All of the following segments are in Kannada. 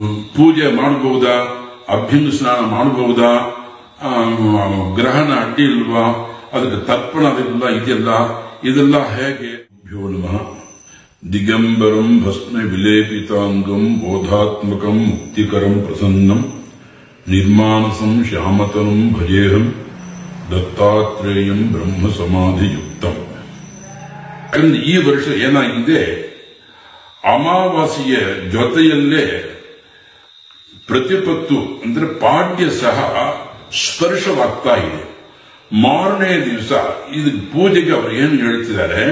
ಪೂಜೆ ಮಾಡಬಹುದಾ, ಅಭ್ಯಂಗ ಸ್ನಾನ ಮಾಡಬಹುದಾ, ಗ್ರಹಣ ಅಡ್ಡಿ ಇಲ್ವಾ, ಅದಕ್ಕೆ ತರ್ಪಣ ಇದೆಲ್ಲ ಇದೆಲ್ಲ ಹೇಗೆ? ಭ್ಯೋ ನಮಃ. ದಿಗಂಬರಂ ಭಸ್ಮ ವಿಲೇಪಿತಾಂಗಂ ಬೋಧಾತ್ಮಕಂ ಮುಕ್ತಿಕರಂ ಪ್ರಸನ್ನಂ ನಿರ್ಮಾನಸಂ ಶ್ಯಾಮತನಂ ಭಜೇಹಂ ದತ್ತಾತ್ರೇಯಂ ಬ್ರಹ್ಮ ಸಮಾಧಿಯುಕ್ತಂ. ಈ ವರ್ಷ ಏನಾಗಿದೆ, ಅಮಾವಾಸ್ಯೆಯ ಜೊತೆಯಲ್ಲೇ ಪ್ರತಿಪತ್ತು ಅಂದ್ರೆ ಪಾಡ್ಯ ಸಹ ಸ್ಪರ್ಶವಾಗ್ತಾ ಇದೆ. ಮಾರನೇ ದಿವಸ ಇದು ಪೂಜೆಗೆ ಅವರು ಏನು ಹೇಳ್ತಿದ್ದಾರೆ,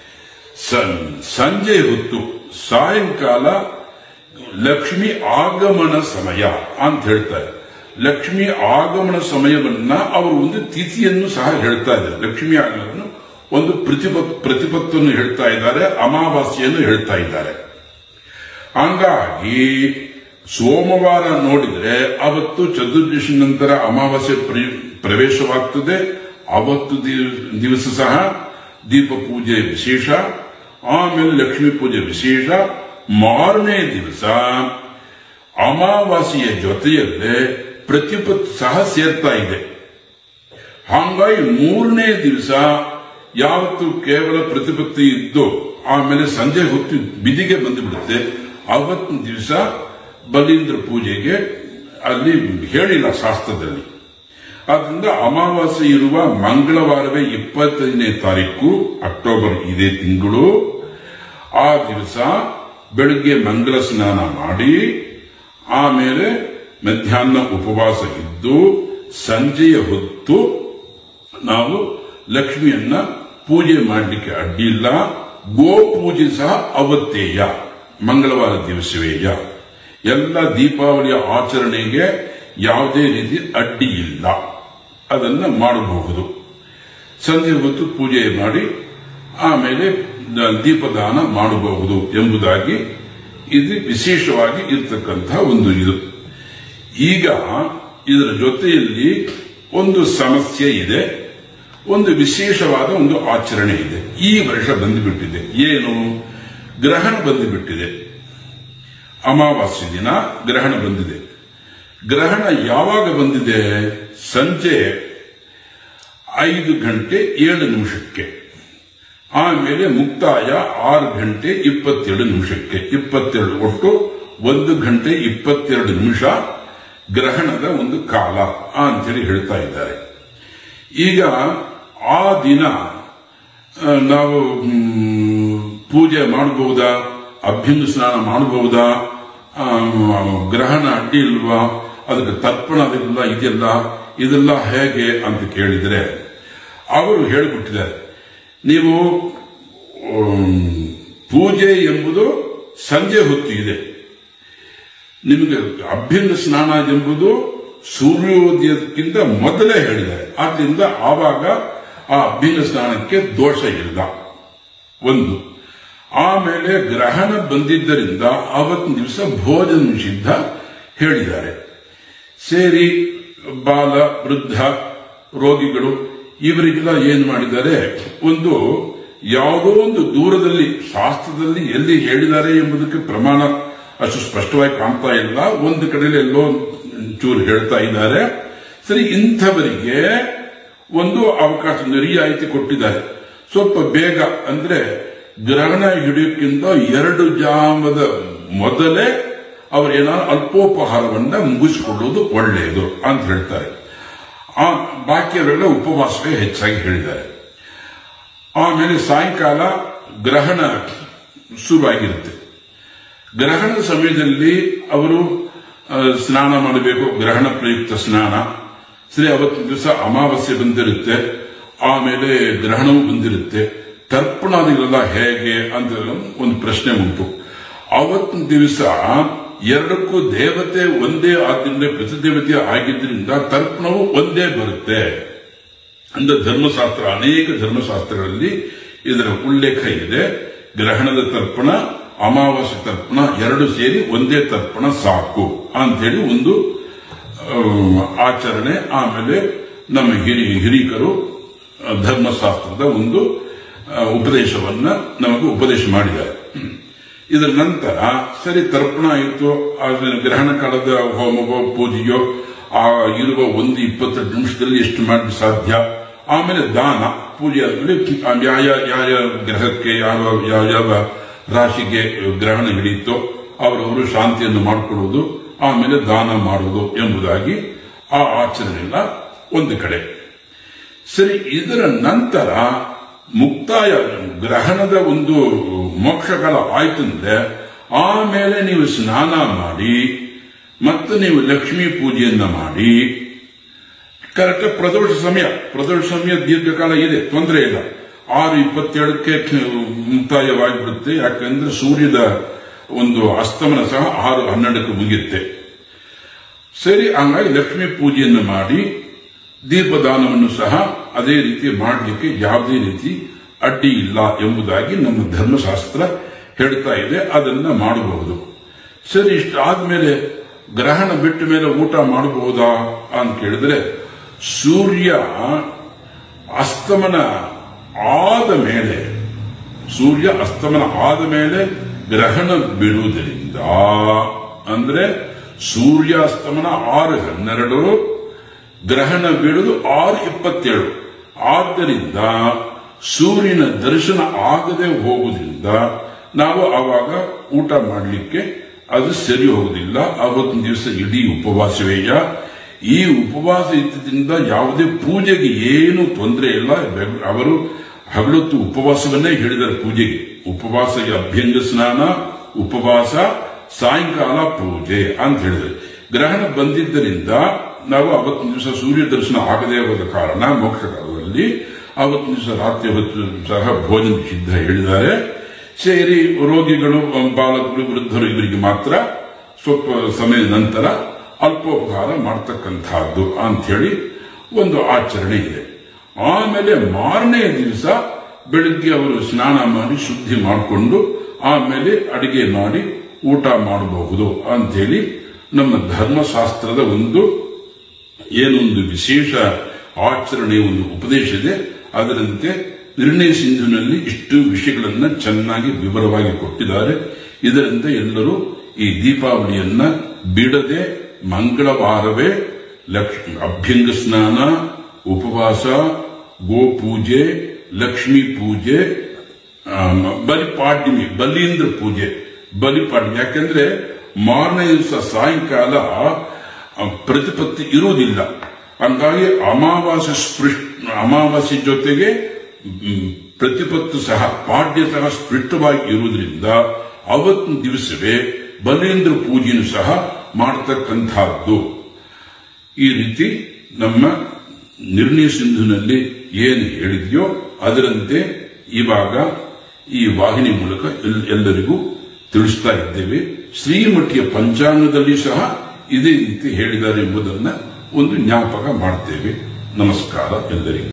ಸಂಜೆ ಹೊತ್ತು ಸಾಯಂಕಾಲ ಲಕ್ಷ್ಮಿ ಆಗಮನ ಸಮಯ ಅಂತ ಹೇಳ್ತಾರೆ. ಲಕ್ಷ್ಮಿ ಆಗಮನ ಸಮಯವನ್ನ ಅವರು ಒಂದು ತಿಥಿಯನ್ನು ಸಹ ಹೇಳ್ತಾ ಇದ್ದಾರೆ. ಲಕ್ಷ್ಮಿ ಆಗಮನ ಒಂದು ಪ್ರತಿಪತ್ತನ್ನು ಹೇಳ್ತಾ ಇದ್ದಾರೆ, ಅಮಾವಾಸ್ಯೆಯನ್ನು ಹೇಳ್ತಾ ಇದ್ದಾರೆ. ಹಂಗಾಗಿ ಸೋಮವಾರ ನೋಡಿದ್ರೆ ಅವತ್ತು ಚತುರ್ದಶಿ ನಂತರ ಅಮಾವಾಸ್ಯೆ ಪ್ರವೇಶವಾಗ್ತದೆ. ಅವತ್ತು ದಿವಸ ಸಹ ದೀಪ ಪೂಜೆ ವಿಶೇಷ, ಆಮೇಲೆ ಲಕ್ಷ್ಮೀ ಪೂಜೆ ವಿಶೇಷ. ಮಾರನೇ ದಿವಸ ಅಮಾವಾಸ್ಯೆಯ ಜೊತೆಯಲ್ಲೇ ಪ್ರತಿಪತ್ತು ಸಹ ಸೇರ್ತಾ ಇದೆ. ಹಾಗಾಗಿ ಮೂರನೇ ದಿವಸ ಯಾವತ್ತು ಕೇವಲ ಪ್ರತಿಪತ್ತಿ ಇದ್ದು ಆಮೇಲೆ ಸಂಜೆ ಹೊತ್ತು ಬಿದಿಗೆ ಬಂದುಬಿಡುತ್ತೆ, ಅವತ್ತಿನ ದಿವಸ ಬಲೀಂದ್ರ ಪೂಜೆಗೆ ಅಲ್ಲಿ ಹೇಳಿಲ್ಲ ಶಾಸ್ತ್ರದಲ್ಲಿ. ಆದ್ರಿಂದ ಅಮಾವಾಸ್ಯೆ ಇರುವ ಮಂಗಳವಾರವೇ 25ನೇ ತಾರೀಕು ಅಕ್ಟೋಬರ್ ಇದೇ ತಿಂಗಳು. ಆ ದಿವಸ ಬೆಳಗ್ಗೆ ಮಂಗಲ ಸ್ನಾನ ಮಾಡಿ ಆಮೇಲೆ ಮಧ್ಯಾಹ್ನ ಉಪವಾಸ ಇದ್ದು ಸಂಜೆಯ ಹೊತ್ತು ನಾವು ಲಕ್ಷ್ಮಿಯನ್ನ ಪೂಜೆ ಮಾಡಲಿಕ್ಕೆ ಅಡ್ಡಿಲ್ಲ. ಗೋ ಪೂಜೆ ಸಹ ಅವತ್ತೇಯ, ಮಂಗಳವಾರ ದಿವಸವೇಯ. ಎಲ್ಲ ದೀಪಾವಳಿಯ ಆಚರಣೆಗೆ ಯಾವುದೇ ರೀತಿ ಅಡ್ಡಿ ಇಲ್ಲ, ಅದನ್ನ ಮಾಡಬಹುದು. ಸಂಜೆ ಹೊತ್ತು ಪೂಜೆ ಮಾಡಿ ಆಮೇಲೆ ದೀಪದಾನ ಮಾಡಬಹುದು ಎಂಬುದಾಗಿ ಇದು ವಿಶೇಷವಾಗಿ ಇರತಕ್ಕಂತಹ ಒಂದು ಇದು. ಈಗ ಇದರ ಜೊತೆಯಲ್ಲಿ ಒಂದು ಸಮಸ್ಯೆ ಇದೆ, ಒಂದು ವಿಶೇಷವಾದ ಒಂದು ಆಚರಣೆ ಇದೆ. ಈ ವರ್ಷ ಬಂದುಬಿಟ್ಟಿದೆ. ಏನು? ಗ್ರಹಣ ಬಂದುಬಿಟ್ಟಿದೆ. ಅಮಾವಾಸ್ಯೆ ದಿನ ಗ್ರಹಣ ಬಂದಿದೆ. ಗ್ರಹಣ ಯಾವಾಗ ಬಂದಿದೆ? ಸಂಜೆ 5:07 ಆಮೇಲೆ ಮುಕ್ತಾಯ 6:27. 22 ಒಟ್ಟು 1:22 ಗ್ರಹಣದ ಒಂದು ಕಾಲ ಅಂತೇಳಿ ಹೇಳ್ತಾ ಇದ್ದಾರೆ. ಈಗ ಆ ದಿನ ನಾವು ಪೂಜೆ ಮಾಡಬಹುದಾ, ಅಭ್ಯಂಗ ಸ್ನಾನ ಮಾಡಬಹುದಾ, ಗ್ರಹಣ ಅಡ್ಡಿ ಇಲ್ವಾ, ಅದಕ್ಕೆ ತರ್ಪಣ ಇದೆಲ್ಲ ಹೇಗೆ ಅಂತ ಕೇಳಿದರೆ ಅವರು ಹೇಳಿಬಿಟ್ಟಿದ್ದಾರೆ, ನೀವು ಪೂಜೆ ಎಂಬುದು ಸಂಜೆ ಹೊತ್ತು ಇದೆ, ನಿಮಗೆ ಅಭ್ಯಂಗ ಸ್ನಾನ ಎಂಬುದು ಸೂರ್ಯೋದಯಕ್ಕಿಂತ ಮೊದಲೇ ಹೇಳಿದ್ದಾರೆ. ಆದ್ದರಿಂದ ಆವಾಗ ಆ ಅಭ್ಯಂಗ ಸ್ನಾನಕ್ಕೆ ದೋಷ ಇಲ್ಲ. ಒಂದು. ಆಮೇಲೆ ಗ್ರಹಣ ಬಂದಿದ್ದರಿಂದ ಅವತ್ತಿನ ದಿವಸ ಭೋಜನ ನಿಷಿದ್ಧ ಹೇಳಿದ್ದಾರೆ. ಸೇರಿ ಬಾಲ, ವೃದ್ಧ, ರೋಗಿಗಳು ಇವರಿಗೆಲ್ಲ ಏನು ಮಾಡಿದ್ದಾರೆ, ಒಂದು ಯಾವುದೋ ಒಂದು ದೂರದಲ್ಲಿ ಶಾಸ್ತ್ರದಲ್ಲಿ ಎಲ್ಲಿ ಹೇಳಿದ್ದಾರೆ ಎಂಬುದಕ್ಕೆ ಪ್ರಮಾಣ ಅಷ್ಟು ಸ್ಪಷ್ಟವಾಗಿ ಕಾಣ್ತಾ ಇಲ್ಲ. ಒಂದು ಕಡೆಯಲ್ಲಿ ಎಲ್ಲೋ ಚೂರು ಹೇಳ್ತಾ ಇದ್ದಾರೆ. ಸರಿ, ಇಂಥವರಿಗೆ ಒಂದು ಅವಕಾಶ, ರಿಯಾಯಿತಿ ಕೊಟ್ಟಿದ್ದಾರೆ. ಸ್ವಲ್ಪ ಬೇಗ ಅಂದ್ರೆ ಗ್ರಹಣ ಹಿಡಿಯೋಕ್ಕಿಂತ 2 ಜಾಮದ ಮೊದಲೇ ಅವರೇನಾದ್ರು ಅಲ್ಪೋಪಹಾರವನ್ನ ಮುಗಿಸಿಕೊಳ್ಳುವುದು ಒಳ್ಳೆಯದು ಅಂತ ಹೇಳ್ತಾರೆ. ಬಾಕಿಯವರೆಲ್ಲ ಉಪವಾಸವೇ ಹೆಚ್ಚಾಗಿ ಹೇಳಿದ್ದಾರೆ. ಆಮೇಲೆ ಸಾಯಂಕಾಲ ಗ್ರಹಣ ಶುರುವಾಗಿರುತ್ತೆ. ಗ್ರಹಣದ ಸಮಯದಲ್ಲಿ ಅವರು ಸ್ನಾನ ಮಾಡಬೇಕು, ಗ್ರಹಣ ಪ್ರಯುಕ್ತ ಸ್ನಾನ. ಸರಿ, ಅವತ್ತಿನ ದಿವಸ ಅಮಾವಾಸ್ಯೆ ಬಂದಿರುತ್ತೆ, ಆಮೇಲೆ ಗ್ರಹಣವೂ ಬಂದಿರುತ್ತೆ. ತರ್ಪಣಾದಿಗಳೆಲ್ಲ ಹೇಗೆ ಅಂತ ಒಂದು ಪ್ರಶ್ನೆ ಉಂಟು. ಅವತ್ತಿನ ದಿವಸ ಎರಡಕ್ಕೂ ದೇವತೆ ಒಂದೇ ಆದ್ದರಿಂದ, ಪ್ರತಿದೇವತೆ ಆಗಿದ್ದರಿಂದ ತರ್ಪಣವು ಒಂದೇ ಬರುತ್ತೆ. ಅಂದ್ರೆ ಧರ್ಮಶಾಸ್ತ್ರ, ಅನೇಕ ಧರ್ಮಶಾಸ್ತ್ರಗಳಲ್ಲಿ ಇದರ ಉಲ್ಲೇಖ ಇದೆ. ಗ್ರಹಣದ ತರ್ಪಣ, ಅಮಾವಾಸ್ಯೆ ತರ್ಪಣ ಎರಡು ಸೇರಿ ಒಂದೇ ತರ್ಪಣ ಸಾಕು ಅಂತೇಳಿ ಒಂದು ಆಚರಣೆ. ಆಮೇಲೆ ನಮ್ಮ ಹಿರಿಕರು ಧರ್ಮಶಾಸ್ತ್ರದ ಒಂದು ಉಪದೇಶವನ್ನ ನಮಗೆ ಉಪದೇಶ ಮಾಡಿದ್ದಾರೆ. ಇದರ ನಂತರ ಸರಿ ತರ್ಪಣ ಆಯಿತು, ಗ್ರಹಣ ಕಾಲದ ಹೋಮವೋ ಪೂಜೆಯೋ ಇರುವ 1-20 ನಿಮಿಷದಲ್ಲಿ ಎಷ್ಟು ಮಾಡಲು ಸಾಧ್ಯ. ಆಮೇಲೆ ದಾನ ಪೂಜೆ ಆದ್ಮೇಲೆ ಯಾವ ಗ್ರಹಕ್ಕೆ ಯಾವ ರಾಶಿಗೆ ಗ್ರಹಣ ಹಿಡಿಯಿತೋ ಅವರವರು ಶಾಂತಿಯನ್ನು ಮಾಡಿಕೊಳ್ಳುವುದು, ಆಮೇಲೆ ದಾನ ಮಾಡುವುದು ಎಂಬುದಾಗಿ ಆ ಆಚರಣೆಲ್ಲ ಒಂದು ಕಡೆ. ಸರಿ, ಇದರ ನಂತರ ಮುಕ್ತಾಯ ಗ್ರಹಣದ ಒಂದು ಮೋಕ್ಷಕಾಲ ಆಯ್ತಂದ್ರೆ ಆಮೇಲೆ ನೀವು ಸ್ನಾನ ಮಾಡಿ ಮತ್ತೆ ನೀವು ಲಕ್ಷ್ಮೀ ಪೂಜೆಯನ್ನ ಮಾಡಿ ಕರೆಕ್ಟ್ ಪ್ರದೋಷ ಸಮಯ ದೀರ್ಘಕಾಲ ಇದೆ, ತೊಂದರೆ ಇಲ್ಲ. 6:27ಕ್ಕೆ ಮುಕ್ತಾಯವಾಗಿಬಿಡುತ್ತೆ. ಯಾಕಂದ್ರೆ ಸೂರ್ಯದ ಒಂದು ಅಸ್ತಮನ ಸಹ 6:12ಕ್ಕೆ ಮುಗಿಯುತ್ತೆ. ಸರಿ, ಹಂಗಾಗಿ ಲಕ್ಷ್ಮೀ ಪೂಜೆಯನ್ನು ಮಾಡಿ ದೀಪದಾನವನ್ನು ಸಹ ಅದೇ ರೀತಿ ಮಾಡಲಿಕ್ಕೆ ಯಾವುದೇ ರೀತಿ ಅಡ್ಡಿ ಇಲ್ಲ ಎಂಬುದಾಗಿ ನಮ್ಮ ಧರ್ಮಶಾಸ್ತ್ರ ಹೇಳ್ತಾ ಇದೆ. ಅದನ್ನ ಮಾಡಬಹುದು. ಸರಿ, ಇಷ್ಟಾದ್ಮೇಲೆ ಗ್ರಹಣ ಬಿಟ್ಟ ಮೇಲೆ ಊಟ ಮಾಡಬಹುದಾ ಅಂತ ಕೇಳಿದ್ರೆ, ಸೂರ್ಯ ಅಸ್ತಮನ ಆದ ಮೇಲೆ ಗ್ರಹಣ ಬಿಡುವುದರಿಂದ, ಅಂದ್ರೆ ಸೂರ್ಯಾಸ್ತಮನ 6:12, ಗ್ರಹಣ ಬೀಳುವುದು 6:27. ಆದ್ದರಿಂದ ಸೂರ್ಯನ ದರ್ಶನ ಆಗದೆ ಹೋಗುವುದರಿಂದ ನಾವು ಆವಾಗ ಊಟ ಮಾಡಲಿಕ್ಕೆ ಅದು ಸರಿ ಹೋಗುದಿಲ್ಲ. ಅವತ್ತಿನ ದಿವಸ ಇಡೀ ಉಪವಾಸವೇಯ. ಈ ಉಪವಾಸ ಇದ್ದರಿಂದ ಯಾವುದೇ ಪೂಜೆಗೆ ಏನು ತೊಂದರೆ ಇಲ್ಲ. ಅವರು ಹಗಲೊತ್ತು ಉಪವಾಸವನ್ನೇ ಹೇಳಿದ್ದಾರೆ ಪೂಜೆಗೆ. ಉಪವಾಸ ಅಭ್ಯಂಗ ಸ್ನಾನ, ಉಪವಾಸ, ಸಾಯಂಕಾಲ ಪೂಜೆ ಅಂತ ಹೇಳಿದ್ರೆ, ಗ್ರಹಣ ಬಂದಿದ್ದರಿಂದ ನಾವು ಅವತ್ತಿನ ದಿವಸ ಸೂರ್ಯ ದರ್ಶನ ಆಗದೇ ಹೋದ ಕಾರಣ ಮೋಕ್ಷ ಕಾಲದಲ್ಲಿ ಅವತ್ತಿನ ದಿವಸ ರಾತ್ರಿ ಹೊತ್ತು ಸಹ ಭೋಜನ ಸಿದ್ಧ ಹೇಳಿದ್ದಾರೆ. ಸೇರಿ ರೋಗಿಗಳು, ಬಾಲಕರು, ವೃದ್ಧರು ಇವರಿಗೆ ಮಾತ್ರ ಸ್ವಲ್ಪ ಸಮಯದ ನಂತರ ಅಲ್ಪೋಪಹಾರ ಮಾಡತಕ್ಕಂತಹದ್ದು ಅಂತ ಹೇಳಿ ಒಂದು ಆಚರಣೆ ಇದೆ. ಆಮೇಲೆ ಮಾರನೇ ದಿವಸ ಬೆಳಿಗ್ಗೆ ಅವರು ಸ್ನಾನ ಮಾಡಿ ಶುದ್ಧಿ ಮಾಡಿಕೊಂಡು ಆಮೇಲೆ ಅಡಿಗೆ ಮಾಡಿ ಊಟ ಮಾಡಬಹುದು ಅಂತ ಹೇಳಿ ನಮ್ಮ ಧರ್ಮಶಾಸ್ತ್ರದ ಒಂದು ಏನೊಂದು ವಿಶೇಷ ಆಚರಣೆ, ಒಂದು ಉಪದೇಶ ಇದೆ. ಅದರಂತೆ ನಿರ್ಣಯ ಸಿಂಧುನಲ್ಲಿ ಇಷ್ಟು ವಿಷಯಗಳನ್ನ ಚೆನ್ನಾಗಿ ವಿವರವಾಗಿ ಕೊಟ್ಟಿದ್ದಾರೆ. ಇದರಿಂದ ಎಲ್ಲರೂ ಈ ದೀಪಾವಳಿಯನ್ನ ಬಿಡದೆ ಮಂಗಳವಾರವೇ ಅಭ್ಯಂಗ ಸ್ನಾನ, ಉಪವಾಸ, ಗೋಪೂಜೆ, ಲಕ್ಷ್ಮೀ ಪೂಜೆ, ಬಲೀಂದ್ರ ಪೂಜೆ, ಬಲಿಪಾಡ್ಯಮಿ. ಯಾಕಂದ್ರೆ ಮಾರನೇ ದಿವಸ ಸಾಯಂಕಾಲ ಪ್ರತಿಪತ್ತಿ ಇರುವುದಿಲ್ಲ. ಹಂಗಾಗಿ ಅಮಾವಾಸ್ಯೆ ಜೊತೆಗೆ ಪ್ರತಿಪತ್ತು ಸಹ ಪಾಡ್ಯ ಸಹ ಸ್ಪಷ್ಟವಾಗಿ ಇರುವುದರಿಂದ ಅವತ್ತಿನ ದಿವಸವೇ ಬಲೀಂದ್ರ ಪೂಜೆಯನ್ನು ಸಹ ಮಾಡತಕ್ಕಂತಹದ್ದು. ಈ ರೀತಿ ನಮ್ಮ ನಿರ್ಣಯ ಸಿಂಧುನಲ್ಲಿ ಏನು ಹೇಳಿದೆಯೋ ಅದರಂತೆ ಇವಾಗ ಈ ವಾಹಿನಿ ಮೂಲಕ ಎಲ್ಲರಿಗೂ ತಿಳಿಸ್ತಾ ಇದ್ದೇವೆ. ಶ್ರೀಮಠಿಯ ಪಂಚಾಂಗದಲ್ಲಿ ಸಹ ಇದೇ ರೀತಿ ಹೇಳಿದ್ದಾರೆ ಎಂಬುದನ್ನು ಒಂದು ಜ್ಞಾಪಕ ಮಾಡ್ತೇವೆ. ನಮಸ್ಕಾರ ಎಲ್ಲರಿಗೂ.